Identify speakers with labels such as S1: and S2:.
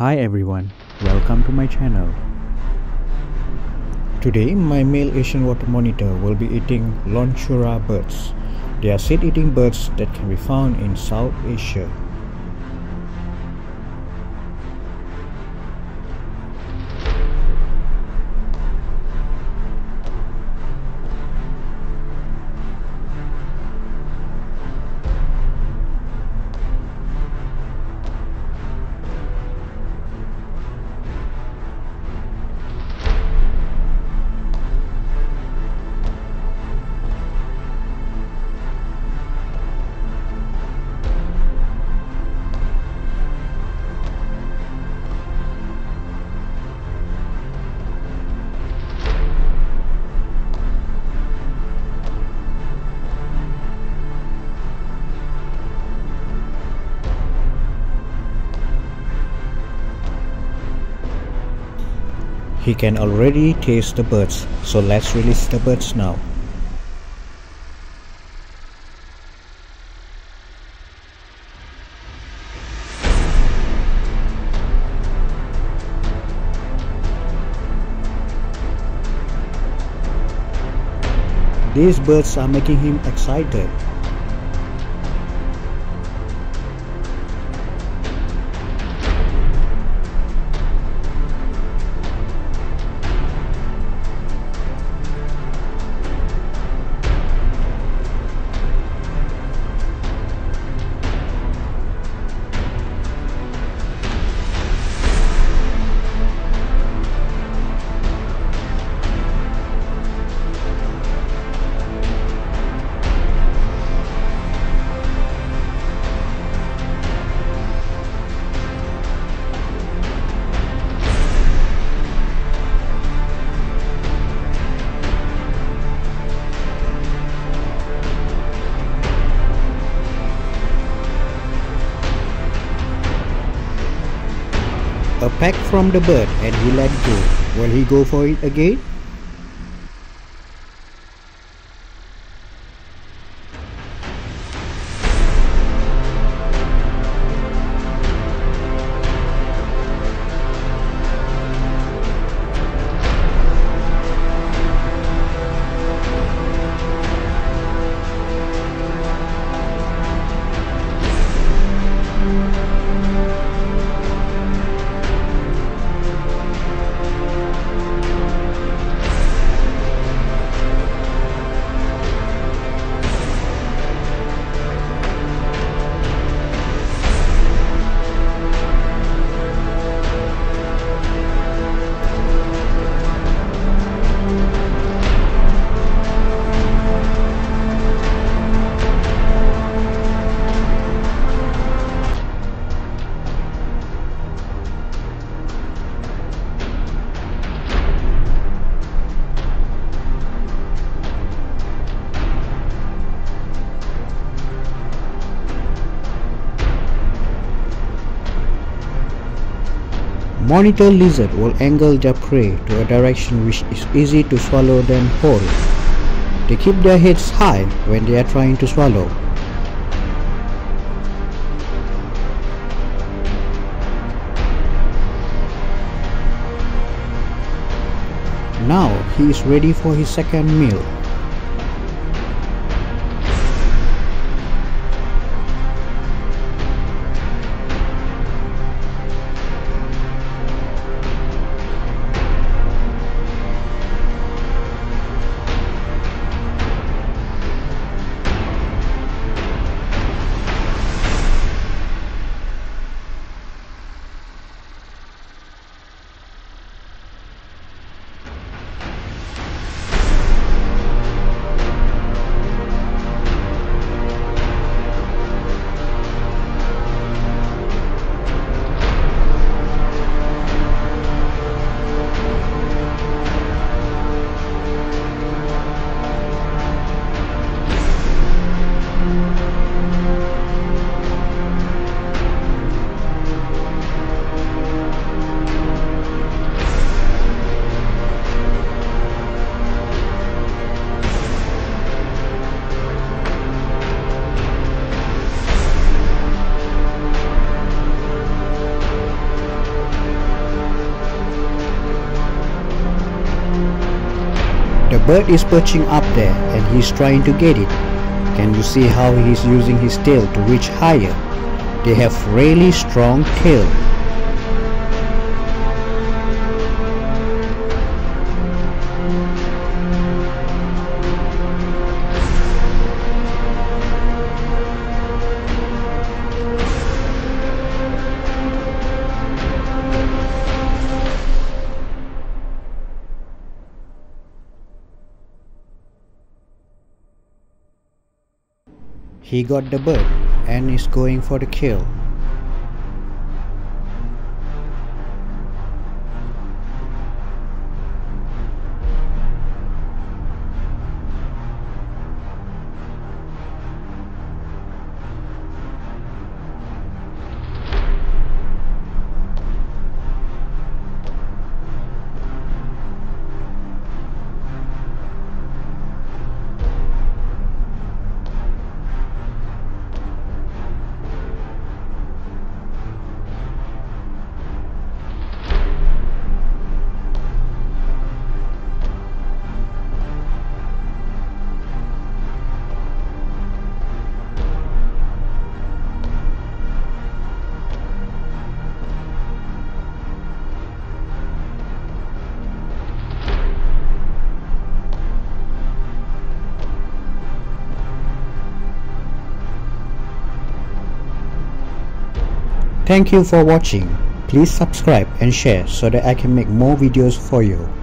S1: Hi everyone, welcome to my channel. Today my male Asian water monitor will be eating Lonchura birds. They are seed-eating birds that can be found in South Asia. He can already taste the birds, so let's release the birds now. These birds are making him excited. A peck from the bird and he let go. Will he go for it again? Monitor lizard will angle their prey to a direction which is easy to swallow than hold. They keep their heads high when they are trying to swallow. Now he is ready for his second meal. bird is perching up there and he's trying to get it. Can you see how he's using his tail to reach higher? They have really strong tail. He got the bird and is going for the kill. Thank you for watching. Please subscribe and share so that I can make more videos for you.